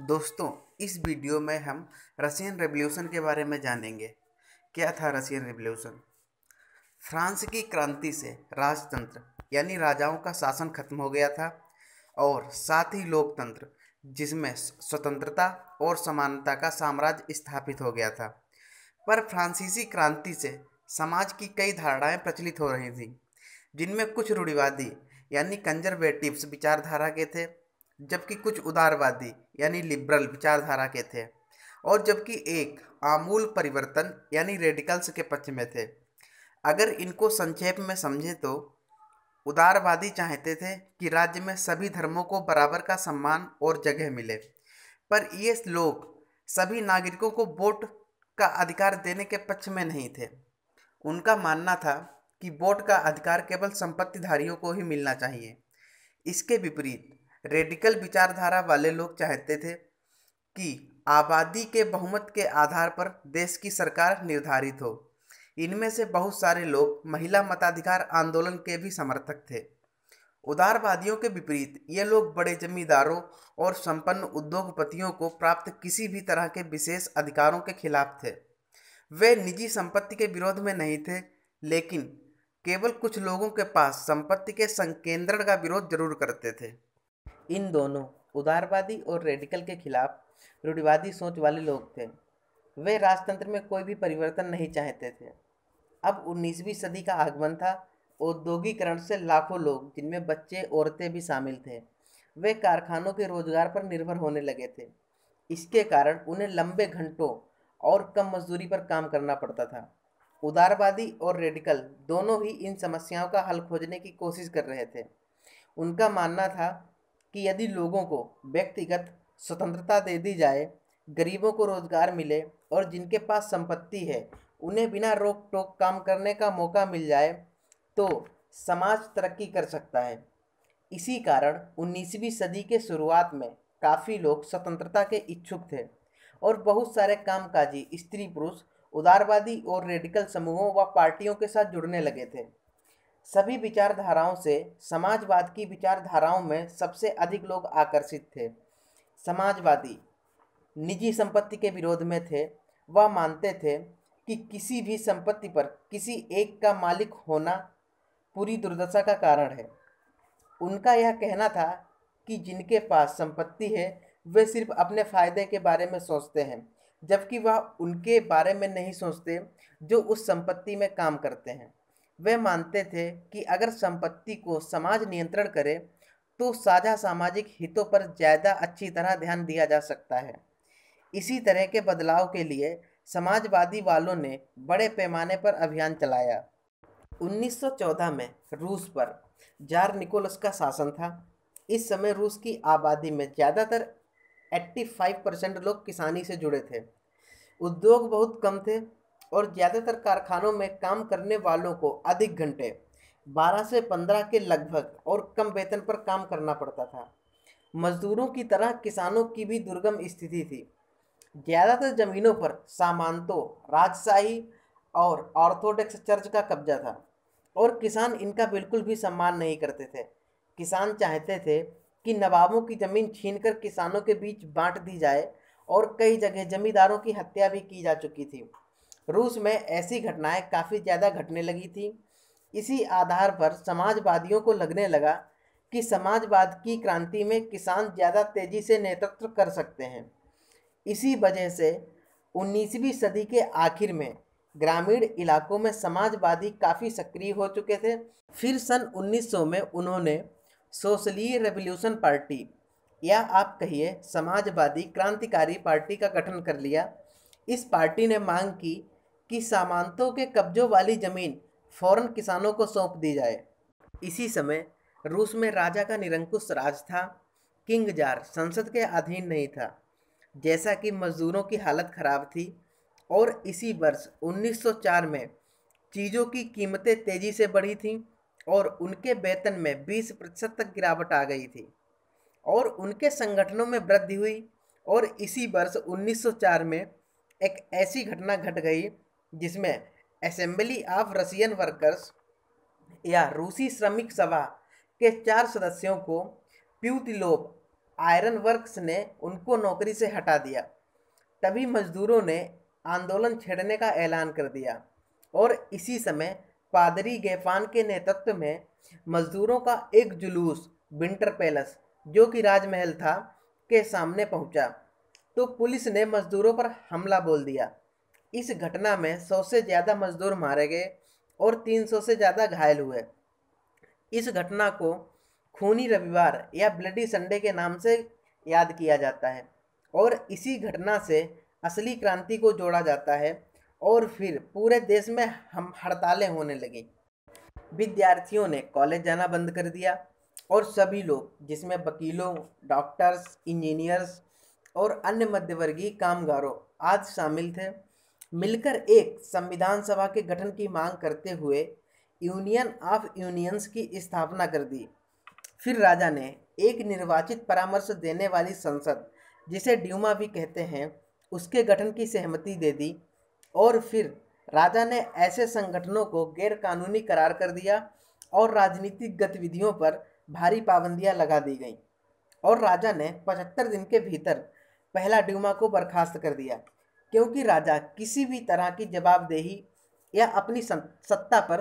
दोस्तों, इस वीडियो में हम रशियन रेवोल्यूशन के बारे में जानेंगे। क्या था रशियन रेवोल्यूशन? फ्रांस की क्रांति से राजतंत्र यानी राजाओं का शासन खत्म हो गया था और साथ ही लोकतंत्र जिसमें स्वतंत्रता और समानता का साम्राज्य स्थापित हो गया था। पर फ्रांसीसी क्रांति से समाज की कई धारणाएं प्रचलित हो रही थीं, जिनमें कुछ रूढ़िवादी यानी कंजर्वेटिव्स विचारधारा के थे, जबकि कुछ उदारवादी यानी लिबरल विचारधारा के थे, और जबकि एक आमूल परिवर्तन यानी रेडिकल्स के पक्ष में थे। अगर इनको संक्षेप में समझें तो उदारवादी चाहते थे कि राज्य में सभी धर्मों को बराबर का सम्मान और जगह मिले, पर ये लोग सभी नागरिकों को वोट का अधिकार देने के पक्ष में नहीं थे। उनका मानना था कि वोट का अधिकार केवल संपत्तिधारियों को ही मिलना चाहिए। इसके विपरीत रेडिकल विचारधारा वाले लोग चाहते थे कि आबादी के बहुमत के आधार पर देश की सरकार निर्धारित हो। इनमें से बहुत सारे लोग महिला मताधिकार आंदोलन के भी समर्थक थे। उदारवादियों के विपरीत ये लोग बड़े जमींदारों और संपन्न उद्योगपतियों को प्राप्त किसी भी तरह के विशेष अधिकारों के खिलाफ थे। वे निजी संपत्ति के विरोध में नहीं थे, लेकिन केवल कुछ लोगों के पास संपत्ति के संकेंद्रण का विरोध जरूर करते थे। इन दोनों उदारवादी और रेडिकल के खिलाफ रूढ़िवादी सोच वाले लोग थे। वे राजतंत्र में कोई भी परिवर्तन नहीं चाहते थे। अब 19वीं सदी का आगमन था। औद्योगिकरण से लाखों लोग, जिनमें बच्चे औरतें भी शामिल थे, वे कारखानों के रोजगार पर निर्भर होने लगे थे। इसके कारण उन्हें लंबे घंटों और कम मजदूरी पर काम करना पड़ता था। उदारवादी और रेडिकल दोनों ही इन समस्याओं का हल खोजने की कोशिश कर रहे थे। उनका मानना था कि यदि लोगों को व्यक्तिगत स्वतंत्रता दे दी जाए, गरीबों को रोजगार मिले और जिनके पास संपत्ति है उन्हें बिना रोक टोक काम करने का मौका मिल जाए, तो समाज तरक्की कर सकता है। इसी कारण 19वीं सदी के शुरुआत में काफ़ी लोग स्वतंत्रता के इच्छुक थे और बहुत सारे कामकाजी स्त्री पुरुष उदारवादी और रेडिकल समूहों व पार्टियों के साथ जुड़ने लगे थे। सभी विचारधाराओं से समाजवाद की विचारधाराओं में सबसे अधिक लोग आकर्षित थे। समाजवादी निजी संपत्ति के विरोध में थे। वह मानते थे कि किसी भी संपत्ति पर किसी एक का मालिक होना पूरी दुर्दशा का कारण है। उनका यह कहना था कि जिनके पास संपत्ति है वे सिर्फ अपने फायदे के बारे में सोचते हैं, जबकि वह उनके बारे में नहीं सोचते जो उस संपत्ति में काम करते हैं। वे मानते थे कि अगर संपत्ति को समाज नियंत्रण करे तो साझा सामाजिक हितों पर ज़्यादा अच्छी तरह ध्यान दिया जा सकता है। इसी तरह के बदलाव के लिए समाजवादी वालों ने बड़े पैमाने पर अभियान चलाया। 1914 में रूस पर जार निकोलस का शासन था। इस समय रूस की आबादी में ज़्यादातर 85% लोग किसानी से जुड़े थे। उद्योग बहुत कम थे और ज़्यादातर कारखानों में काम करने वालों को अधिक घंटे 12 से 15 के लगभग और कम वेतन पर काम करना पड़ता था। मजदूरों की तरह किसानों की भी दुर्गम स्थिति थी। ज़्यादातर ज़मीनों पर सामंतों, राजशाही और ऑर्थोडॉक्स चर्च का कब्जा था और किसान इनका बिल्कुल भी सम्मान नहीं करते थे। किसान चाहते थे कि नवाबों की ज़मीन छीनकर किसानों के बीच बांट दी जाए और कई जगह जमींदारों की हत्या भी की जा चुकी थी। रूस में ऐसी घटनाएं काफ़ी ज़्यादा घटने लगी थी। इसी आधार पर समाजवादियों को लगने लगा कि समाजवाद की क्रांति में किसान ज़्यादा तेज़ी से नेतृत्व कर सकते हैं। इसी वजह से 19वीं सदी के आखिर में ग्रामीण इलाकों में समाजवादी काफ़ी सक्रिय हो चुके थे। फिर सन 1900 में उन्होंने सोशलिस्ट रेवोल्यूशन पार्टी या आप कहिए समाजवादी क्रांतिकारी पार्टी का गठन कर लिया। इस पार्टी ने मांग की कि सामंतों के कब्जों वाली ज़मीन फौरन किसानों को सौंप दी जाए। इसी समय रूस में राजा का निरंकुश राज था। किंग जार संसद के अधीन नहीं था, जैसा कि मजदूरों की हालत खराब थी। और इसी वर्ष 1904 में चीज़ों की कीमतें तेज़ी से बढ़ी थीं और उनके वेतन में 20% तक गिरावट आ गई थी और उनके संगठनों में वृद्धि हुई। और इसी वर्ष 1904 में एक ऐसी घटना घट गई जिसमें असेंबली ऑफ रशियन वर्कर्स या रूसी श्रमिक सभा के 4 सदस्यों को प्यूतिलोव आयरन वर्क्स ने उनको नौकरी से हटा दिया। तभी मजदूरों ने आंदोलन छेड़ने का ऐलान कर दिया और इसी समय पादरी गेफान के नेतृत्व में मजदूरों का एक जुलूस विंटर पैलेस, जो कि राजमहल था, के सामने पहुंचा तो पुलिस ने मजदूरों पर हमला बोल दिया। इस घटना में 100 से ज़्यादा मजदूर मारे गए और 300 से ज़्यादा घायल हुए। इस घटना को खूनी रविवार या ब्लडी संडे के नाम से याद किया जाता है और इसी घटना से असली क्रांति को जोड़ा जाता है और फिर पूरे देश में हम हड़तालें होने लगी। विद्यार्थियों ने कॉलेज जाना बंद कर दिया और सभी लोग, जिसमें वकीलों, डॉक्टर्स, इंजीनियर्स और अन्य मध्यवर्गीय कामगारों आदि शामिल थे, मिलकर एक संविधान सभा के गठन की मांग करते हुए यूनियन ऑफ यूनियंस की स्थापना कर दी। फिर राजा ने एक निर्वाचित परामर्श देने वाली संसद, जिसे ड्यूमा भी कहते हैं, उसके गठन की सहमति दे दी और फिर राजा ने ऐसे संगठनों को गैर कानूनी करार कर दिया और राजनीतिक गतिविधियों पर भारी पाबंदियां लगा दी गईं और राजा ने 75 दिन के भीतर पहला ड्यूमा को बर्खास्त कर दिया, क्योंकि राजा किसी भी तरह की जवाबदेही या अपनी सत्ता पर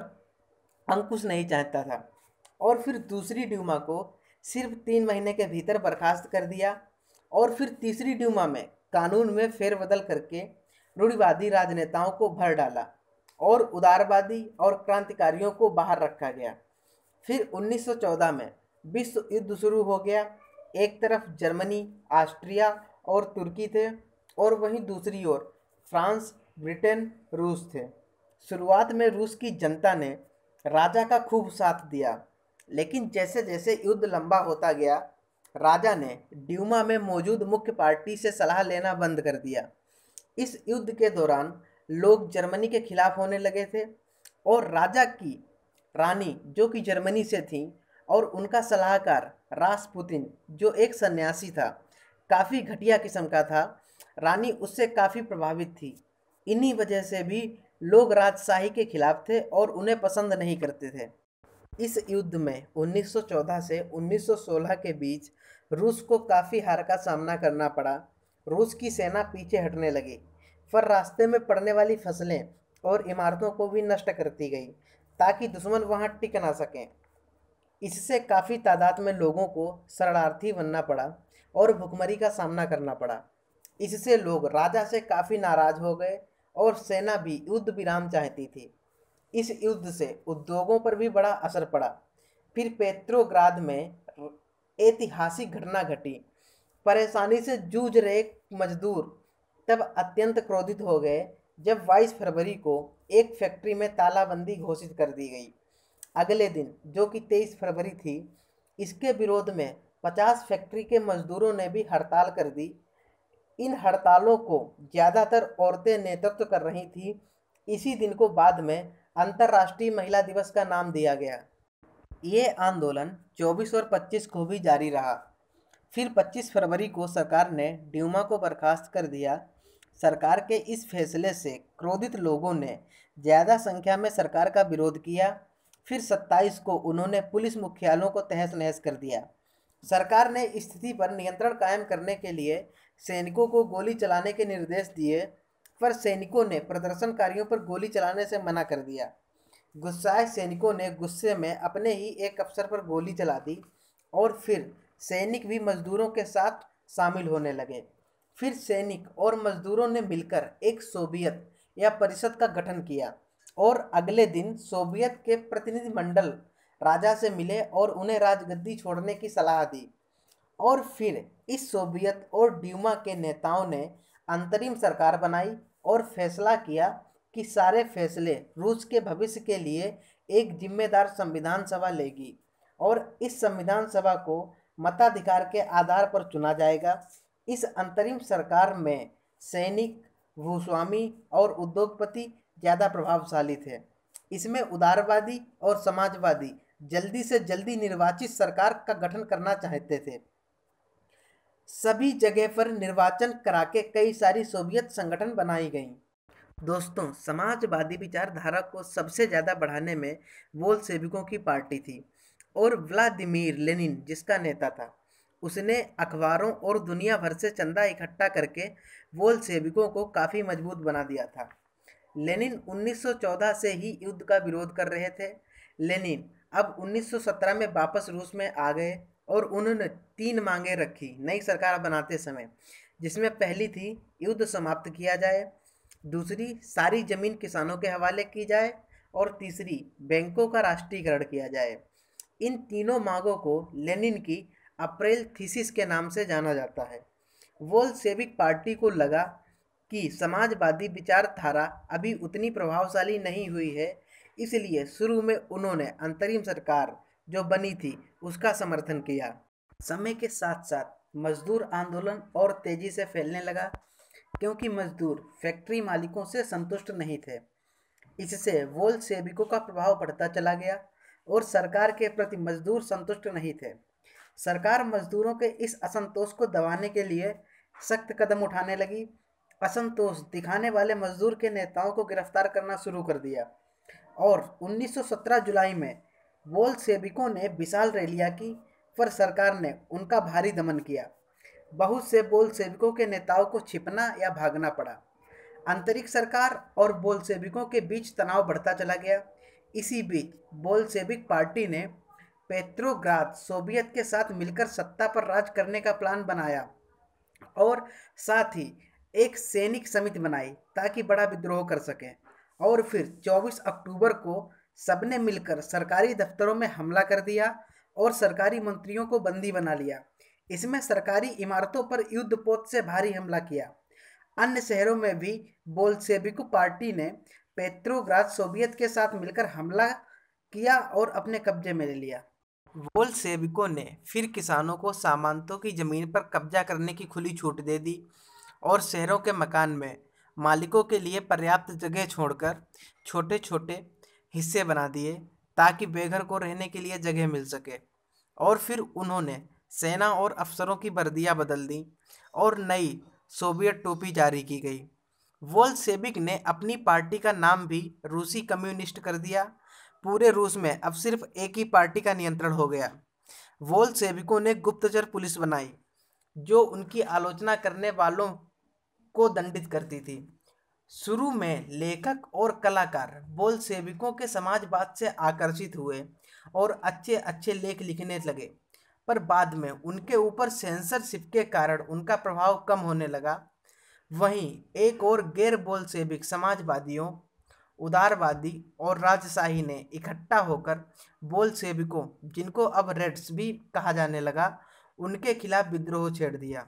अंकुश नहीं चाहता था। और फिर दूसरी ड्यूमा को सिर्फ 3 महीने के भीतर बर्खास्त कर दिया और फिर तीसरी ड्यूमा में कानून में फेरबदल करके रूढ़िवादी राजनेताओं को भर डाला और उदारवादी और क्रांतिकारियों को बाहर रखा गया। फिर 1914 में विश्व युद्ध शुरू हो गया। एक तरफ जर्मनी, ऑस्ट्रिया और तुर्की थे और वहीं दूसरी ओर फ्रांस, ब्रिटेन, रूस थे। शुरुआत में रूस की जनता ने राजा का खूब साथ दिया, लेकिन जैसे जैसे युद्ध लंबा होता गया, राजा ने ड्यूमा में मौजूद मुख्य पार्टी से सलाह लेना बंद कर दिया। इस युद्ध के दौरान लोग जर्मनी के खिलाफ होने लगे थे और राजा की रानी, जो कि जर्मनी से थी, और उनका सलाहकार रासपुतिन, जो एक सन्यासी था, काफ़ी घटिया किस्म का था, रानी उससे काफ़ी प्रभावित थी। इन्हीं वजह से भी लोग राजशाही के खिलाफ थे और उन्हें पसंद नहीं करते थे। इस युद्ध में 1914 से 1916 के बीच रूस को काफ़ी हार का सामना करना पड़ा। रूस की सेना पीछे हटने लगी, पर रास्ते में पड़ने वाली फसलें और इमारतों को भी नष्ट करती गई ताकि दुश्मन वहां टिक ना सकें। इससे काफ़ी तादाद में लोगों को शरणार्थी बनना पड़ा और भुखमरी का सामना करना पड़ा। इससे लोग राजा से काफ़ी नाराज हो गए और सेना भी युद्ध विराम चाहती थी। इस युद्ध से उद्योगों पर भी बड़ा असर पड़ा। फिर पेट्रोग्राद में ऐतिहासिक घटना घटी। परेशानी से जूझ रहे मजदूर तब अत्यंत क्रोधित हो गए जब 22 फरवरी को एक फैक्ट्री में तालाबंदी घोषित कर दी गई। अगले दिन, जो कि 23 फरवरी थी, इसके विरोध में 50 फैक्ट्री के मजदूरों ने भी हड़ताल कर दी। इन हड़तालों को ज़्यादातर औरतें नेतृत्व कर रही थी। इसी दिन को बाद में अंतर्राष्ट्रीय महिला दिवस का नाम दिया गया। ये आंदोलन 24 और 25 को भी जारी रहा। फिर 25 फरवरी को सरकार ने ड्यूमा को बर्खास्त कर दिया। सरकार के इस फैसले से क्रोधित लोगों ने ज़्यादा संख्या में सरकार का विरोध किया। फिर 27 को उन्होंने पुलिस मुख्यालयों को तहस नहस कर दिया। सरकार ने स्थिति पर नियंत्रण कायम करने के लिए सैनिकों को गोली चलाने के निर्देश दिए, पर सैनिकों ने प्रदर्शनकारियों पर गोली चलाने से मना कर दिया। गुस्साए सैनिकों ने गुस्से में अपने ही एक अफसर पर गोली चला दी और फिर सैनिक भी मजदूरों के साथ शामिल होने लगे। फिर सैनिक और मजदूरों ने मिलकर एक सोवियत या परिषद का गठन किया और अगले दिन सोवियत के प्रतिनिधिमंडल राजा से मिले और उन्हें राजगद्दी छोड़ने की सलाह दी। और फिर इस सोवियत और ड्यूमा के नेताओं ने अंतरिम सरकार बनाई और फैसला किया कि सारे फैसले रूस के भविष्य के लिए एक जिम्मेदार संविधान सभा लेगी और इस संविधान सभा को मताधिकार के आधार पर चुना जाएगा। इस अंतरिम सरकार में सैनिक, भूस्वामी और उद्योगपति ज़्यादा प्रभावशाली थे। इसमें उदारवादी और समाजवादी जल्दी से जल्दी निर्वाचित सरकार का गठन करना चाहते थे। सभी जगह पर निर्वाचन करा के कई सारी सोवियत संगठन बनाई गईं। दोस्तों, समाजवादी विचारधारा को सबसे ज़्यादा बढ़ाने में बोल्शेविकों की पार्टी थी और व्लादिमीर लेनिन जिसका नेता था। उसने अखबारों और दुनिया भर से चंदा इकट्ठा करके बोल्शेविकों को काफ़ी मजबूत बना दिया था। लेनिन 1914 से ही युद्ध का विरोध कर रहे थे। लेनिन अब 1917 में वापस रूस में आ गए और उन्होंने 3 मांगें रखी नई सरकार बनाते समय, जिसमें पहली थी युद्ध समाप्त किया जाए, दूसरी सारी जमीन किसानों के हवाले की जाए और तीसरी बैंकों का राष्ट्रीयकरण किया जाए। इन तीनों मांगों को लेनिन की अप्रैल थीसिस के नाम से जाना जाता है। बोल्शेविक पार्टी को लगा कि समाजवादी विचारधारा अभी उतनी प्रभावशाली नहीं हुई है, इसलिए शुरू में उन्होंने अंतरिम सरकार जो बनी थी उसका समर्थन किया। समय के साथ साथ मजदूर आंदोलन और तेजी से फैलने लगा, क्योंकि मजदूर फैक्ट्री मालिकों से संतुष्ट नहीं थे। इससे बोल्शेविकों का प्रभाव बढ़ता चला गया और सरकार के प्रति मजदूर संतुष्ट नहीं थे। सरकार मजदूरों के इस असंतोष को दबाने के लिए सख्त कदम उठाने लगी। असंतोष दिखाने वाले मजदूर के नेताओं को गिरफ्तार करना शुरू कर दिया और 1917 जुलाई में बोल्शेविकों ने विशाल रैलियां की, पर सरकार ने उनका भारी दमन किया। बहुत से बोल्शेविकों के नेताओं को छिपना या भागना पड़ा। अंतरिक्ष सरकार और बोल्शेविकों के बीच तनाव बढ़ता चला गया। इसी बीच बोल्शेविक पार्टी ने पेट्रोग्राद सोवियत के साथ मिलकर सत्ता पर राज करने का प्लान बनाया और साथ ही एक सैनिक समिति बनाई ताकि बड़ा विद्रोह कर सकें। और फिर 24 अक्टूबर को सबने मिलकर सरकारी दफ्तरों में हमला कर दिया और सरकारी मंत्रियों को बंदी बना लिया। इसमें सरकारी इमारतों पर युद्धपोत से भारी हमला किया। अन्य शहरों में भी बोल्शेविक पार्टी ने पेट्रोग्राद सोवियत के साथ मिलकर हमला किया और अपने कब्जे में ले लिया। बोल्शेविकों ने फिर किसानों को सामंतों की जमीन पर कब्जा करने की खुली छूट दे दी और शहरों के मकान में मालिकों के लिए पर्याप्त जगह छोड़कर छोटे छोटे हिस्से बना दिए ताकि बेघर को रहने के लिए जगह मिल सके। और फिर उन्होंने सेना और अफसरों की वर्दियां बदल दी और नई सोवियत टोपी जारी की गई। बोल्शेविक ने अपनी पार्टी का नाम भी रूसी कम्युनिस्ट कर दिया। पूरे रूस में अब सिर्फ एक ही पार्टी का नियंत्रण हो गया। बोल्शेविकों ने गुप्तचर पुलिस बनाई जो उनकी आलोचना करने वालों को दंडित करती थी। शुरू में लेखक और कलाकार बोल्शेविकों के समाजवाद से आकर्षित हुए और अच्छे अच्छे लेख लिखने लगे, पर बाद में उनके ऊपर सेंसरशिप के कारण उनका प्रभाव कम होने लगा। वहीं एक और गैर बोल्शेविक समाजवादियों, उदारवादी और राजशाही ने इकट्ठा होकर बोल्शेविकों, जिनको अब रेड्स भी कहा जाने लगा, उनके खिलाफ विद्रोह छेड़ दिया।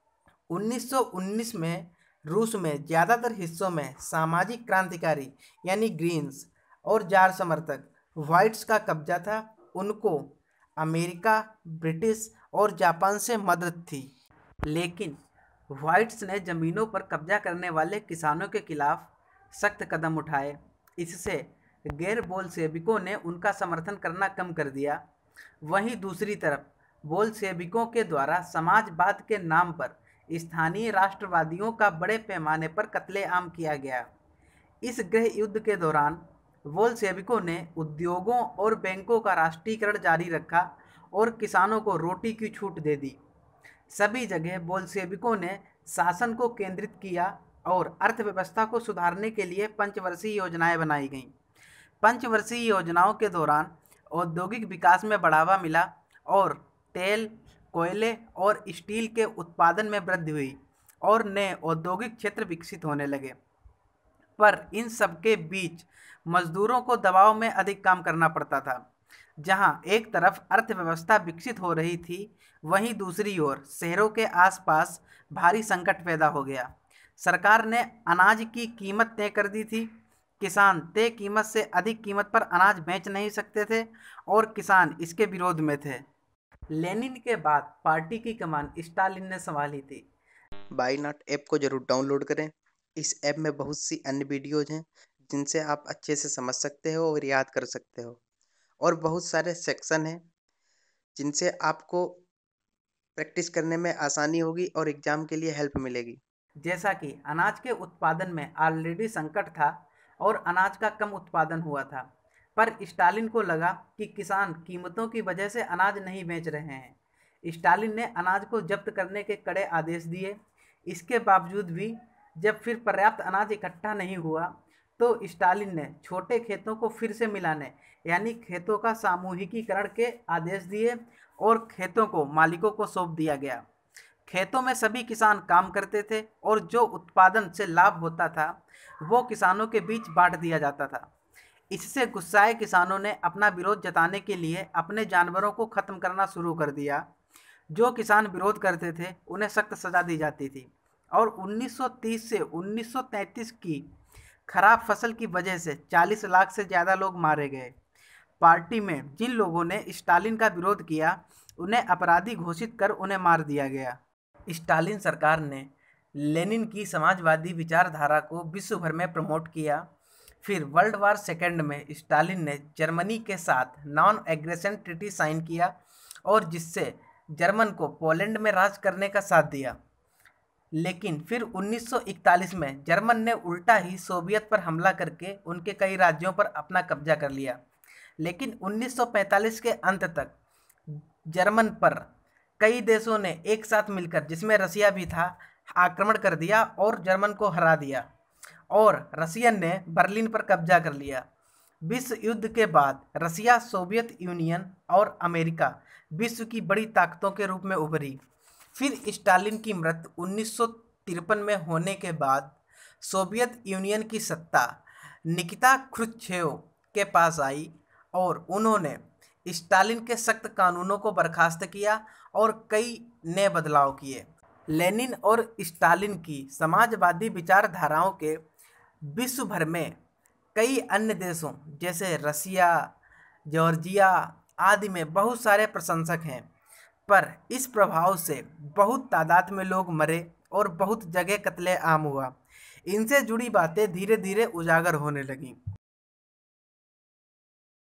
1919 में रूस में ज़्यादातर हिस्सों में सामाजिक क्रांतिकारी यानी ग्रीन्स और जार समर्थक व्हाइट्स का कब्जा था। उनको अमेरिका, ब्रिटिश और जापान से मदद थी, लेकिन व्हाइट्स ने ज़मीनों पर कब्जा करने वाले किसानों के खिलाफ सख्त कदम उठाए। इससे गैर बोल्शेविकों ने उनका समर्थन करना कम कर दिया। वहीं दूसरी तरफ बोल्शेविकों के द्वारा समाजवाद के नाम पर स्थानीय राष्ट्रवादियों का बड़े पैमाने पर कत्लेआम किया गया। इस गृह युद्ध के दौरान बोल्शेविकों ने उद्योगों और बैंकों का राष्ट्रीयकरण जारी रखा और किसानों को रोटी की छूट दे दी। सभी जगह बोल्शेविकों ने शासन को केंद्रित किया और अर्थव्यवस्था को सुधारने के लिए पंचवर्षीय योजनाएं बनाई गईं। पंचवर्षीय योजनाओं के दौरान औद्योगिक विकास में बढ़ावा मिला और तेल, कोयले और स्टील के उत्पादन में वृद्धि हुई और नए औद्योगिक क्षेत्र विकसित होने लगे। पर इन सब के बीच मजदूरों को दबाव में अधिक काम करना पड़ता था। जहां एक तरफ अर्थव्यवस्था विकसित हो रही थी, वहीं दूसरी ओर शहरों के आसपास भारी संकट पैदा हो गया। सरकार ने अनाज की कीमत तय कर दी थी। किसान तय कीमत से अधिक कीमत पर अनाज बेच नहीं सकते थे और किसान इसके विरोध में थे। लेनिन के बाद पार्टी की कमान स्टालिन ने संभाली थी। बाइनॉट ऐप को जरूर डाउनलोड करें। इस ऐप में बहुत सी अन्य वीडियोज हैं जिनसे आप अच्छे से समझ सकते हो और याद कर सकते हो, और बहुत सारे सेक्शन हैं जिनसे आपको प्रैक्टिस करने में आसानी होगी और एग्जाम के लिए हेल्प मिलेगी। जैसा कि अनाज के उत्पादन में ऑलरेडी संकट था और अनाज का कम उत्पादन हुआ था, पर स्टालिन को लगा कि किसान कीमतों की वजह से अनाज नहीं बेच रहे हैं, स्टालिन ने अनाज को जब्त करने के कड़े आदेश दिए। इसके बावजूद भी जब फिर पर्याप्त अनाज इकट्ठा नहीं हुआ तो स्टालिन ने छोटे खेतों को फिर से मिलाने यानी खेतों का सामूहिकीकरण के आदेश दिए और खेतों को मालिकों को सौंप दिया गया। खेतों में सभी किसान काम करते थे और जो उत्पादन से लाभ होता था वो किसानों के बीच बांट दिया जाता था। इससे गुस्साए किसानों ने अपना विरोध जताने के लिए अपने जानवरों को खत्म करना शुरू कर दिया। जो किसान विरोध करते थे उन्हें सख्त सजा दी जाती थी और 1930 से 1933 की खराब फसल की वजह से 40 लाख से ज़्यादा लोग मारे गए। पार्टी में जिन लोगों ने स्टालिन का विरोध किया उन्हें अपराधी घोषित कर उन्हें मार दिया गया। स्टालिन सरकार ने लेनिन की समाजवादी विचारधारा को विश्व भर में प्रमोट किया। फिर वर्ल्ड वार सेकेंड में स्टालिन ने जर्मनी के साथ नॉन एग्रेशन ट्रीटी साइन किया और जिससे जर्मन को पोलैंड में राज करने का साथ दिया। लेकिन फिर 1941 में जर्मन ने उल्टा ही सोवियत पर हमला करके उनके कई राज्यों पर अपना कब्जा कर लिया। लेकिन 1945 के अंत तक जर्मन पर कई देशों ने एक साथ मिलकर, जिसमें रसिया भी था, आक्रमण कर दिया और जर्मन को हरा दिया और रसियन ने बर्लिन पर कब्जा कर लिया। विश्व युद्ध के बाद रसिया, सोवियत यूनियन और अमेरिका विश्व की बड़ी ताकतों के रूप में उभरी। फिर स्टालिन की मृत्यु 1953 में होने के बाद सोवियत यूनियन की सत्ता निकिता ख्रुश्चेव के पास आई और उन्होंने स्टालिन के सख्त कानूनों को बर्खास्त किया और कई नए बदलाव किए। लेनिन और स्टालिन की समाजवादी विचारधाराओं के विश्व भर में कई अन्य देशों जैसे रसिया, जॉर्जिया आदि में बहुत सारे प्रशंसक हैं, पर इस प्रभाव से बहुत तादाद में लोग मरे और बहुत जगह कत्ले आम हुआ। इनसे जुड़ी बातें धीरे धीरे उजागर होने लगीं।